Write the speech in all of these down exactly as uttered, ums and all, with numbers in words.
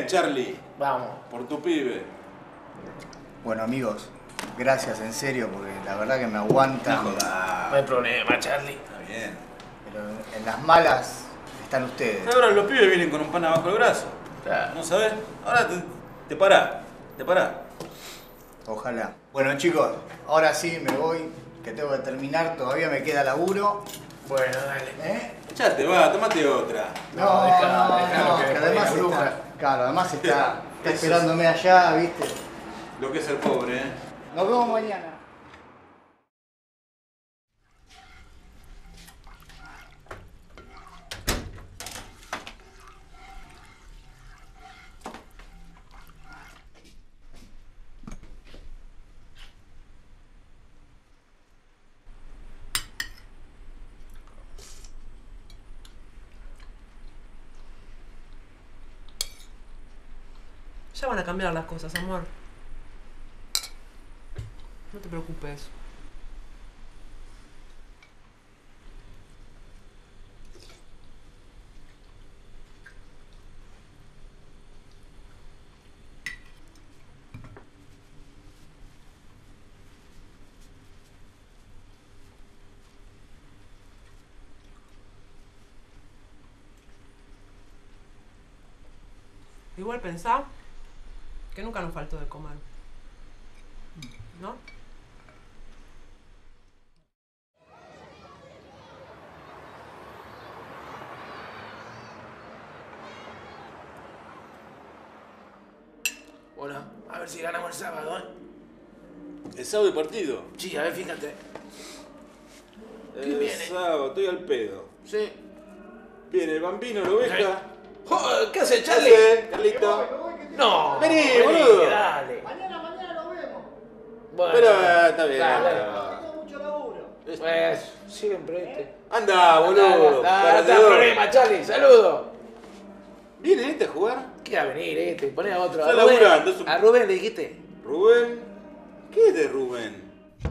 bien, Charlie. Vamos. Por tu pibe. Bueno, amigos, gracias en serio, porque la verdad que me aguantan. No jodas. No hay problema, Charlie. Está bien. Pero en las malas están ustedes. Ahora los pibes vienen con un pan abajo el brazo. Claro. ¿No sabes? Ahora te, te pará. Te pará. Ojalá. Bueno, chicos, ahora sí me voy, que tengo que terminar, todavía me queda laburo. Bueno, dale. ¿Eh? Echate, va, tomate otra. No, No, no, dejalo, no, dejalo que que después además la bruja. está, claro, además está, está Eso es. esperándome allá, ¿viste? Lo que es el pobre, ¿eh? Nos vemos mañana. Ya van a cambiar las cosas, amor. No te preocupes. Igual pensá que nunca nos faltó de comer. ¿No? Bueno, a ver si ganamos el sábado, ¿eh? El sábado de partido. Sí, a ver, fíjate. El viene? sábado, estoy al pedo. Sí. Viene el bambino, la oveja. Joder, ¿qué hace, ¿Qué Charlie? hace, Carlito? No. Vení, boludo. Dale. Mañana, mañana nos vemos. Bueno, Pero eh, está bien. Dale. pero- Tengo mucho laburo. Pues, siempre este. Anda, boludo. Dale, dale, no te perdedor. problema, Charlie. Saludo. ¿Viene este a jugar? ¿Qué va a venir este? Poné a otro. Está A Rubén, laburando, es un- a Rubén le dijiste. ¿Rubén? ¿Qué es de Rubén?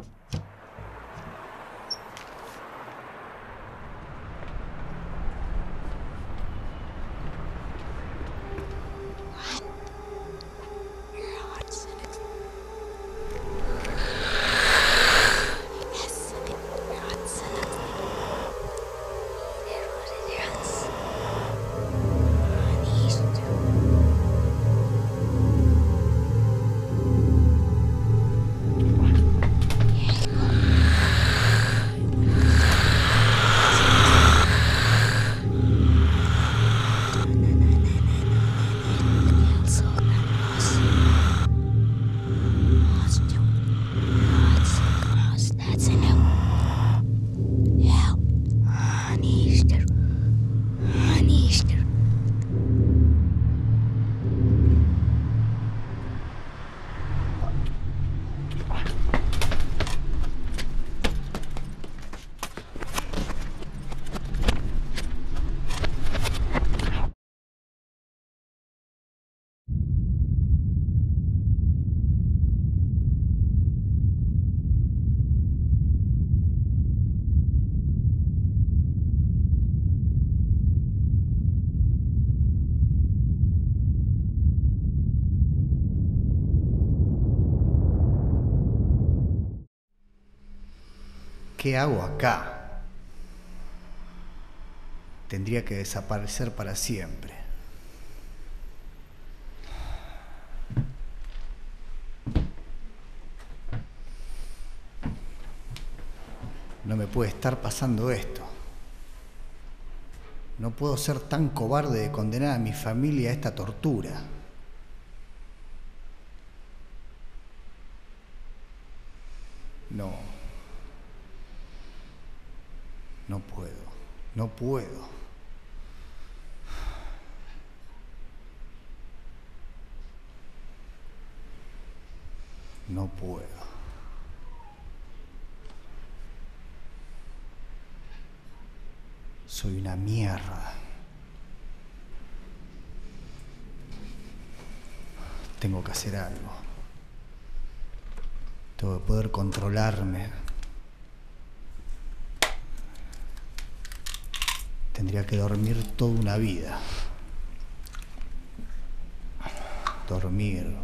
¿Qué hago acá? Tendría que desaparecer para siempre. No me puede estar pasando esto. No puedo ser tan cobarde de condenar a mi familia a esta tortura. No. No puedo. No puedo. No puedo. Soy una mierda. Tengo que hacer algo. Tengo que poder controlarme. Tendría que dormir toda una vida. dormir.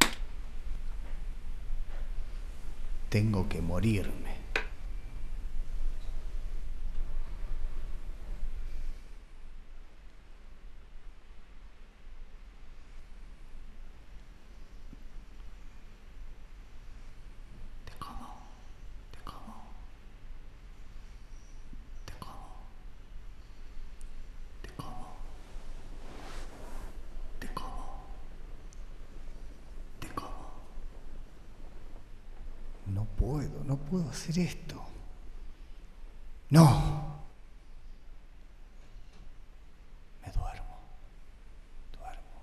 Tengo que morirme. Te como, te como, te como, te como, te como, te como. No puedo, no puedo hacer esto. No. Me duermo. Duermo.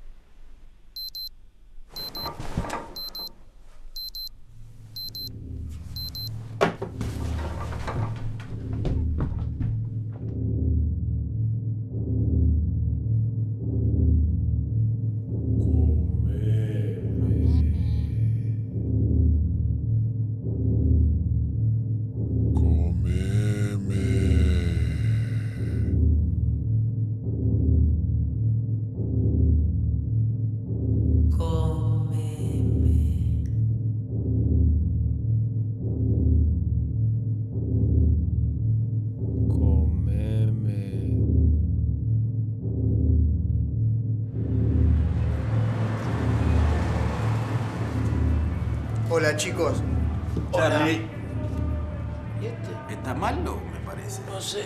Hola chicos. Charlie, ¿Y este? ¿está malo? Me parece. No sé.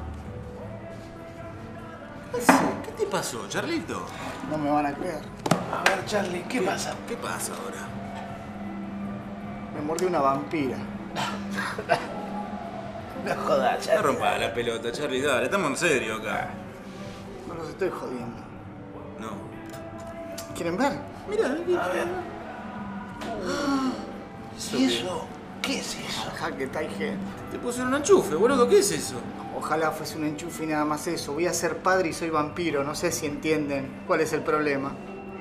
¿Qué te pasó, Charlito? No me van a creer. A ver, Charlie, ¿qué pasa? ¿Qué pasa ahora? Me mordió una vampira. No jodas, No Charlie. rompa la pelota, Charlie, dale, estamos en serio acá. No los estoy jodiendo. No. ¿Quieren ver? Mira, A ver. ¿Y eso? ¿Qué es eso? Jaque Taige. te pusieron un enchufe, boludo, ¿qué es eso? Ojalá fuese un enchufe y nada más eso. Voy a ser padre y soy vampiro. No sé si entienden cuál es el problema.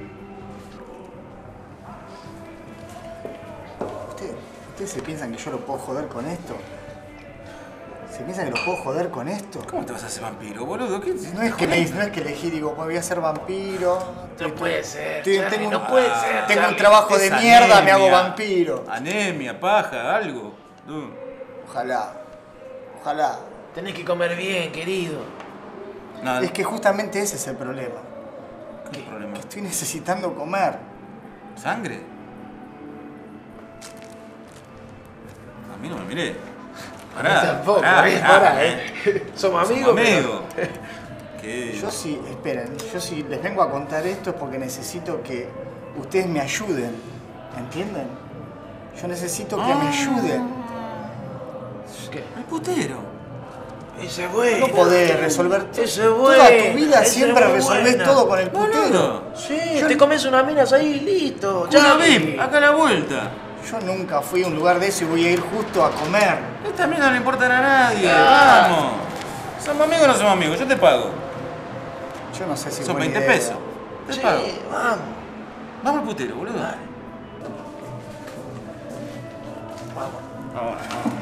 ¿Ustedes, ¿Ustedes se piensan que yo lo puedo joder con esto? ¿Se piensan que lo puedo joder con esto? ¿Cómo te vas a hacer vampiro, boludo? ¿Qué? No es que me no es que elegí, digo, pues voy a ser vampiro. No puede ser, Estoy- Charlie, tengo un- no puede ser, Tengo un Charlie. trabajo de Es mierda, me hago anemia. vampiro. Anemia, paja, algo. No. Ojalá. Ojalá. Tenés que comer bien, querido. Nada. Es que justamente ese es el problema. ¿Qué problema? Que estoy necesitando comer. ¿Sangre? A mí no me miré. Pará. Tampoco, pará, eh, pará, pará, eh. Somos amigos. Somos pero- amigos. ¿Qué? Yo sí, esperen, yo sí les vengo a contar esto es porque necesito que ustedes me ayuden. ¿Entienden? Yo necesito que me ayuden. ¿Qué? El putero. Ese es bueno. No podés resolver todo. Ese es Toda tu bueno, vida ese siempre es muy resolvés buena. todo con el putero. Boludo. Sí, Yo- te comes unas minas ahí y listo. Una Charlie. V I P, acá a la vuelta. Yo nunca fui a un lugar de eso y voy a ir justo a comer. Esta mierda no le importa a nadie. Vamos. ¿Somos amigos o no somos amigos? Yo te pago. Yo no sé si Son buena veinte idea. pesos. Te Sí, pago. vamos. Vamos al putero, boludo. Dale. Vamos. Vamos.